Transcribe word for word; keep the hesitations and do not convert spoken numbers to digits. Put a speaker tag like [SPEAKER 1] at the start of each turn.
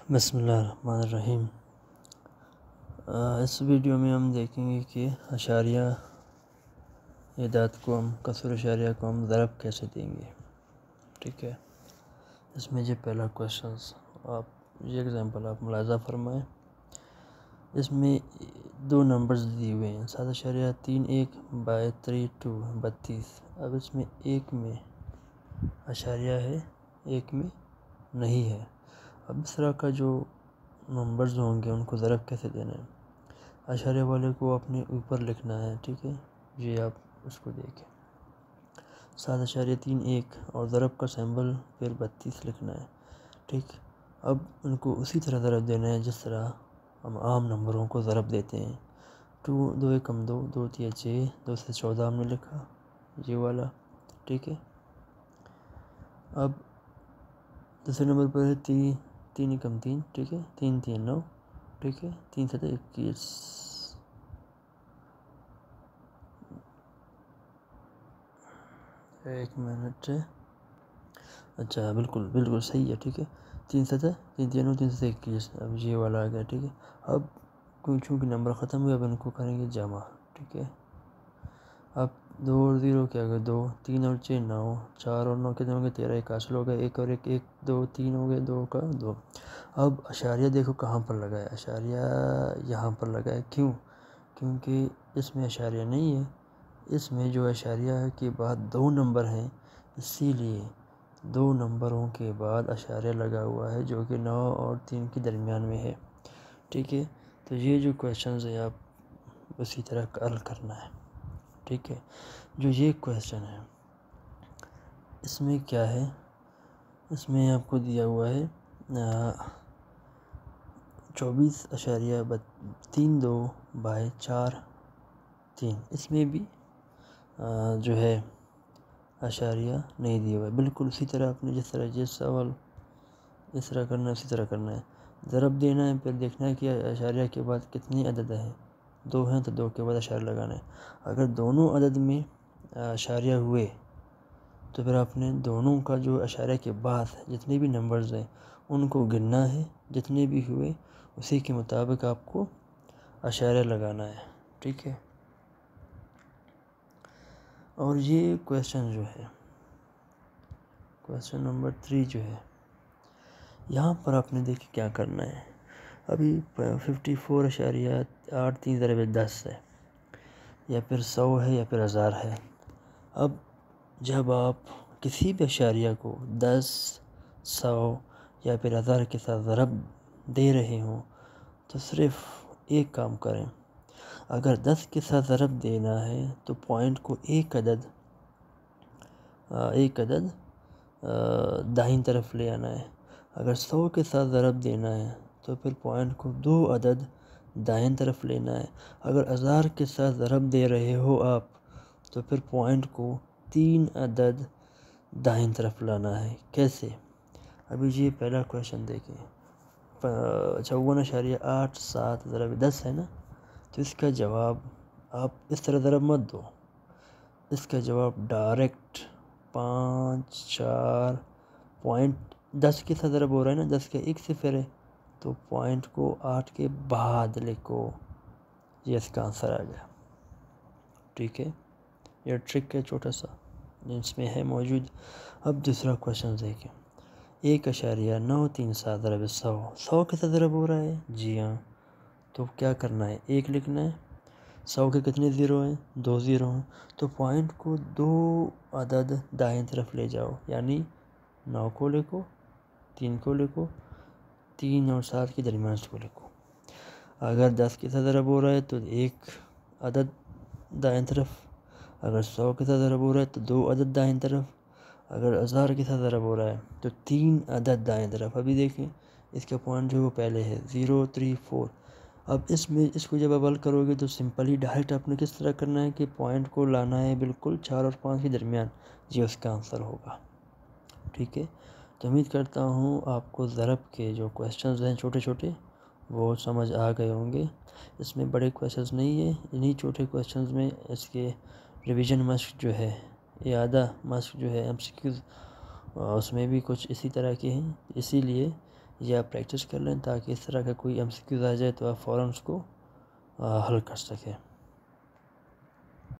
[SPEAKER 1] بسم اللہ الرحمن الرحیم۔ اس ویڈیو میں ہم دیکھیں گے کہ اشاریہ اعداد کو ہم کسر اشاریہ کو ہم ضرب کیسے دیں گے۔ ٹھیک ہے، اس میں جو پہلا کوشچنس آپ یہ ایگزامپل آپ ملاحظہ فرمائیں۔ اس میں دو نمبرز دیے ہوئے ہیں، سات اشاریہ تین ایک بائی تھری ٹو بتیس۔ اب اس میں ایک میں اشاریہ ہے، ایک میں نہیں ہے۔ اب اس طرح کا جو نمبرز ہوں گے ان کو ضرب کیسے دینا ہے، اشاریہ والے کو اپنے اوپر لکھنا ہے۔ ٹھیک ہے، یہ آپ اس کو دیکھیں، سات اشاریہ تین ایک اور ضرب کا سمبل پھر بتیس لکھنا ہے۔ ٹھیک، اب ان کو اسی طرح ضرب دینا ہے جس طرح ہم عام نمبروں کو ضرب دیتے ہیں۔ ٹو دو ایکم دو، دو تیا چھ، دو سے چودہ ہم نے لکھا یہ والا۔ ٹھیک ہے، اب دوسرے نمبر پر ہے تین تین ایکم تین۔ ٹھیک ہے، تین تین نو۔ ٹھیک ہے، تین ستہ اکیس۔ ایک منٹ، اچھا بالکل بالکل صحیح ہے۔ ٹھیک ہے، تین ستہ تین تین نو، تین ستہ اکیس۔ اب یہ والا آ گیا۔ ٹھیک ہے، اب چونکہ نمبر ختم ہوئے اب ان کو کریں گے جمع۔ ٹھیک ہے، اب دو اور زیرو کیا گیا دو، تین اور چھ نو، چار اور نو کتنے ہو گئے تیرہ، ایک حاصل ہو گئے، ایک اور ایک ایک، دو تین ہو گئے، دو کا دو۔ اب اشاریہ دیکھو کہاں پر لگا ہے، اشاریہ یہاں پر لگا ہے۔ کیوں؟ کیونکہ اس میں اشاریہ نہیں ہے، اس میں جو اشاریہ کے بعد دو نمبر ہیں اسی لیے دو نمبروں کے بعد اشاریہ لگا ہوا ہے جو کہ نو اور تین کے درمیان میں ہے۔ ٹھیک ہے، تو یہ جو کویشچنز ہیں آپ اسی طرح حل کرنا ہے۔ ٹھیک ہے، جو یہ کویشچن ہے اس میں کیا ہے، اس میں آپ کو دیا ہوا ہے چوبیس اشاریہ تین دو بائی چار تین۔ اس میں بھی جو ہے اشاریہ نہیں دیا ہوا ہے، بالکل اسی طرح آپ نے جس طرح جس سوال اس طرح کرنا ہے اسی طرح کرنا ہے۔ ضرب دینا ہے، پھر دیکھنا ہے کہ اشاریہ کے بعد کتنی عدد ہیں، دو ہیں تو دو کے بعد اشاریہ لگانا ہے۔ اگر دونوں عدد میں اشاریہ ہوئے تو پھر آپ نے دونوں کا جو اشاریہ کے بعد جتنے بھی نمبرز ہیں ان کو گننا ہے، جتنے بھی ہوئے اسی کے مطابق آپ کو اشاریہ لگانا ہے۔ ٹھیک ہے، اور یہ کویشچن جو ہے کویشچن نمبر تھری جو ہے یہاں پر آپ نے دیکھیں کیا کرنا ہے۔ ابھی ففٹی فور اشاریہ آٹھ تین ضرب دس ہے، یا پھر سو ہے یا پھر ہزار ہے۔ اب جب آپ کسی بھی اشاریہ کو دس، سو یا پھر ہزار کے ساتھ ضرب دے رہے ہوں تو صرف ایک کام کریں، اگر دس کے ساتھ ضرب دینا ہے تو پوائنٹ کو ایک عدد ایک عدد دائیں طرف لے آنا ہے۔ اگر سو کے ساتھ ضرب دینا ہے تو پھر پوائنٹ کو دو عدد دائیں طرف لینا ہے۔ اگر ہزار کے ساتھ ضرب دے رہے ہو آپ تو پھر پوائنٹ کو تین عدد دائیں طرف لانا ہے۔ کیسے؟ ابھی یہ پہلا کویشچن دیکھیں، چون اشاریہ آٹھ سات ضرب دس ہے نا، تو اس کا جواب آپ اس طرح ضرب مت دو، اس کا جواب ڈائریکٹ پانچ چار پوائنٹ دس کے ساتھ ضرب ہو رہا ہے نا، دس کا ایک صفر ہے تو پوائنٹ کو آٹھ کے بعد لکھو، یہ اس کا آنسر آ گیا۔ ٹھیک ہے، یہ ٹرک ہے چھوٹا سا اس میں ہے موجود۔ اب دوسرا کویشچن دیکھیں، ایک اشاریہ نو تین سات ضرب سو، سو کے ساتھ ضرب ہو رہا ہے جی ہاں، تو کیا کرنا ہے ایک لکھنا ہے۔ سو کے کتنے زیرو ہیں، دو زیرو ہیں، تو پوائنٹ کو دو عدد دائیں طرف لے جاؤ، یعنی نو کو لکھو، تین کو لکھو، تین اور سات کے درمیان اس کو لکھو۔ اگر دس کے ساتھ ضرب ہو رہا ہے تو ایک عدد دائیں طرف، اگر سو کے ساتھ ضرب ہو رہا ہے تو دو عدد دائیں طرف، اگر ہزار کے ساتھ ضرب ہو رہا ہے تو تین عدد دائیں طرف۔ ابھی دیکھیں اس کا پوائنٹ جو وہ پہلے ہے زیرو تھری فور۔ اب اس میں اس کو جب آپ حل کرو گے تو سمپلی ڈائریکٹ آپ نے کس طرح کرنا ہے کہ پوائنٹ کو لانا ہے بالکل چار اور پانچ کے درمیان، یہ اس کا آنسر ہوگا۔ ٹھیک ہے، تو امید کرتا ہوں آپ کو ضرب کے جو کویشچنز ہیں چھوٹے چھوٹے وہ سمجھ آ گئے ہوں گے۔ اس میں بڑے کویشچنز نہیں ہیں، انہی چھوٹے کویشچنز میں اس کے ریویژن مشق جو ہے، اعادہ مشق جو ہے، ایم سی کیوز اس میں بھی کچھ اسی طرح کے ہیں، اسی لیے یہ آپ پریکٹس کر لیں تاکہ اس طرح کا کوئی ایم سی کیوز آ جائے تو آپ فوراً اس کو حل کر سکیں.